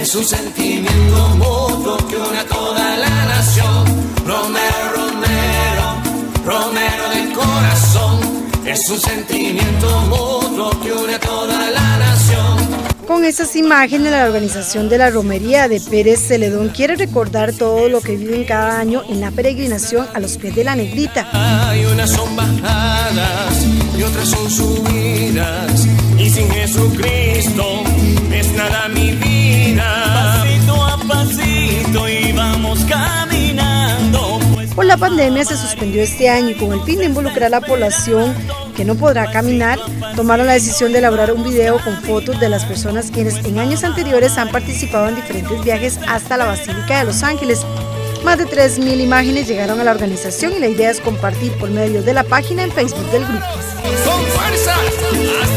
Es un sentimiento mutuo que une a toda la nación. Romero, Romero, Romero de corazón. Es un sentimiento mutuo que une a toda la nación. Con esas imágenes, la organización de la Romería de Pérez Celedón quiere recordar todo lo que viven cada año en la peregrinación a los pies de la Negrita. Hay unas son bajadas y otras son subidas, y sin Jesucristo es nada mi vida. Pasito a pasito y vamos caminando. Por la pandemia se suspendió este año y con el fin de involucrar a la población que no podrá caminar, tomaron la decisión de elaborar un video con fotos de las personas quienes en años anteriores han participado en diferentes viajes hasta la Basílica de Los Ángeles. Más de 3.000 imágenes llegaron a la organización y la idea es compartir por medio de la página en Facebook del grupo. ¡Con fuerza!